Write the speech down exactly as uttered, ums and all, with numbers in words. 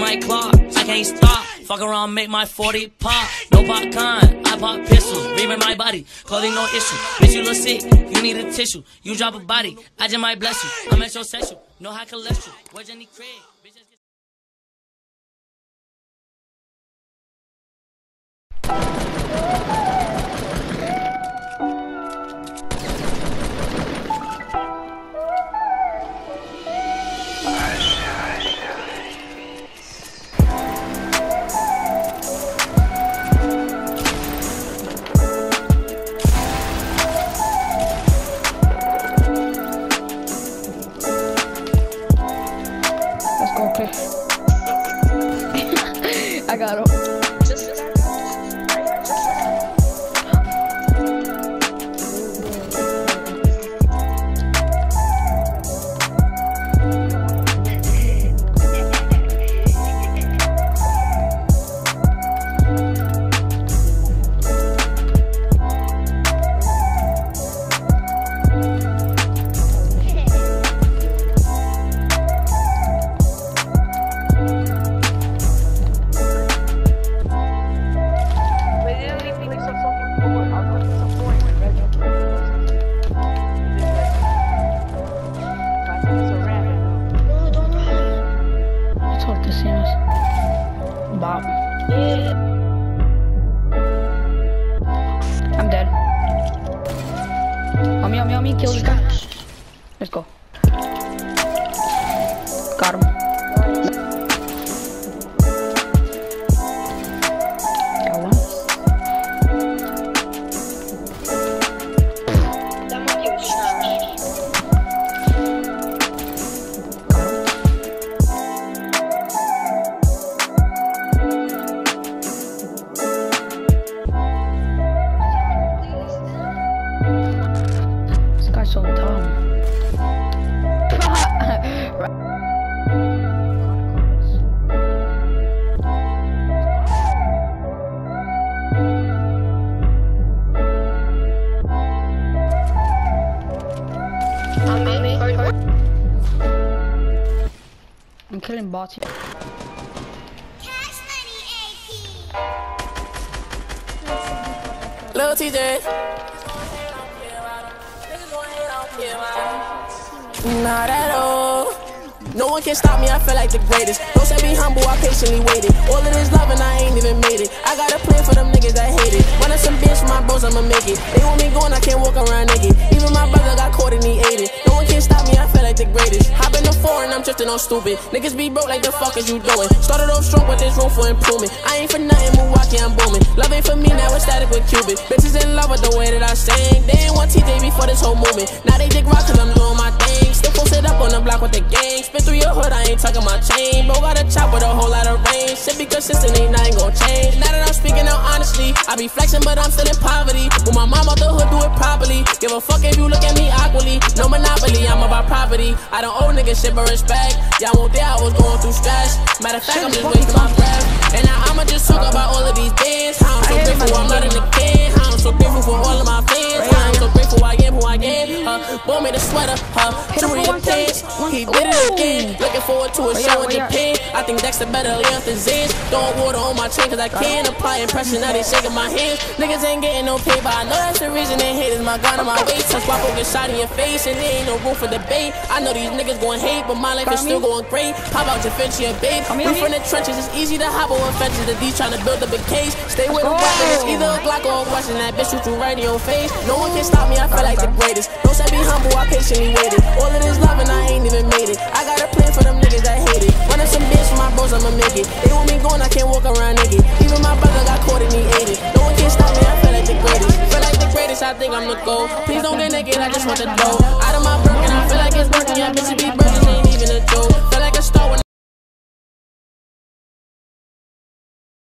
like Clark, I can't stop. Fuck around, make my forty pop. No popcorn, I pop pistols. Reaming my body, clothing no issue. Bitch, you look sick, you need a tissue. You drop a body, I just might bless you. I'm metrosexual, no high cholesterol. Where's Jenny Craig? I got him. Bob. I'm dead. On me, on me, on me, kill this guy. Let's go. Got him. Got one. That monkey was trash. So dumb. I'm killing bots here. Lil T J. Not at all. No one can stop me, I feel like the greatest. Don't say be humble, I patiently waited. All of this love and I ain't even made it. I got a plan for them niggas that hate it. Running some bitch for my bros, I'ma make it. They want me going, I can't walk around naked. Even my brother got caught and he ate it. No one can stop me, I feel like the greatest. Hop in the foreign, I'm drifting on stupid. Niggas be broke like the fuck is you doing? Started off strong, but there's room for improvement. I ain't for nothing, Milwaukee, I'm booming. Love ain't for me, now it's static with Cupid. Bitches in love with the way that I sing. They ain't want T J before this whole movement. Now they dig rock cause I'm doing my thing. Still posted up on the block with the gang. Spin through your hood, I ain't tucking my chain. Bro got a chop with a whole lot of range. Shit be consistent, ain't nothing gon' change. Now that I'm speaking out honestly, I be flexing but I'm still in poverty. With my mom out the hood, do it properly. Give a fuck if you look at me awkwardly. No monopoly, I'm about property. I don't owe niggas shit but respect. Y'all won't think I was going through stress. Matter of fact, I'm just wasting my breath. And now I'ma just talk about all of these bands. How I'm so grateful I'm not in the can. How I'm so grateful for all of my fans. How I'm so grateful I am who I am. Uh, bought me the sweater, huh? Jewelry the pants. He did it again. Looking forward to a show in Japan. I think Dexter better lay off the Zans. Throwing water on my chain cause I can apply impression. Now they shaking my hands. Niggas ain't getting no pay, but I know that's the reason they hate is my gun on my waist. That's why get shot in your face and there ain't no room for debate. I know these niggas gon' hate, but my life is still going great. Pop out your Finchie and babe. We from the trenches, it's easy to hop over fences. The D's trying to build up a case. Stay with a weapon, it's either a Glock or a Western. That bitch shoot you right in your face. No one can stop me, I feel like the greatest. Don't say be humble, I patiently waited. All of this love and I ain't even made it. I got a plan for them niggas that hate it. Running some bitch for my bros, I'ma make it. They want me going, I can't walk around naked. Even my brother got caught and he ate it. No one can stop me, I feel like the greatest. Feel like the greatest, I think I'm the goal. Please don't get naked, I just want the dough. Out of my Birkin, I feel like it's working. Yeah, bitches be virgins, ain't even a joke. Feel like a star when